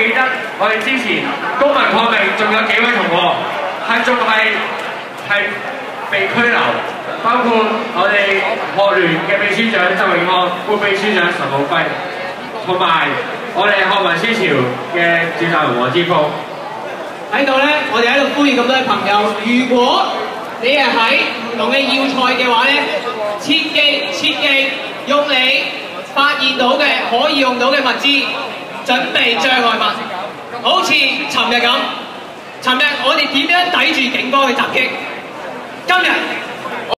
記得我哋之前公民抗命仲有幾位同學係被拘留，包括我哋學聯嘅秘書長周永安、副秘書長岑浩輝，同埋我哋學民思潮嘅召集人黃之鋒。 喺度咧，我哋喺度呼籲咁多位朋友，如果你係喺唔同嘅要塞嘅話咧，切記用你發現到嘅可以用到嘅物資，準備障礙物，好似尋日咁。尋日我哋點樣抵住警方嘅襲擊？今日